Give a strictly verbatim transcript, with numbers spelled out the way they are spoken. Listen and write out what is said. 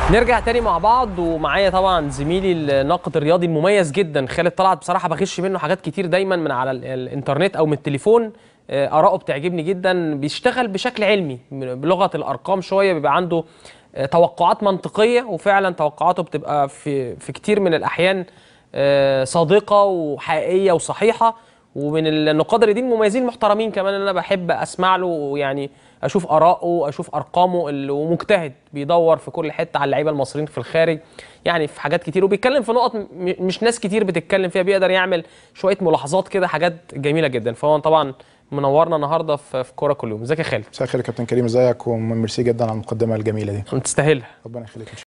نرجع تاني مع بعض، ومعايا طبعا زميلي الناقد الرياضي المميز جدا خالد طلعت. بصراحه بغش منه حاجات كتير دايما من على الانترنت او من التليفون. اراءه بتعجبني جدا، بيشتغل بشكل علمي بلغه الارقام شويه، بيبقى عنده توقعات منطقيه، وفعلا توقعاته بتبقى في في كتير من الاحيان صادقه وحقيقيه وصحيحه. ومن النقاد الرياضيين المميزين المحترمين كمان اللي انا بحب اسمع له، ويعني اشوف اراءه، اشوف ارقامه، ومجتهد بيدور في كل حته على اللعيبه المصريين في الخارج، يعني في حاجات كتير، وبيتكلم في نقط مش ناس كتير بتتكلم فيها، بيقدر يعمل شويه ملاحظات كده، حاجات جميله جدا. فهو طبعا منورنا النهارده في كوره كل يوم. ازيك يا خالد؟ مساء الخير يا كابتن كريم، ازيك؟ وميرسي جدا على المقدمه الجميله دي. تستاهلها. ربنا يخليك.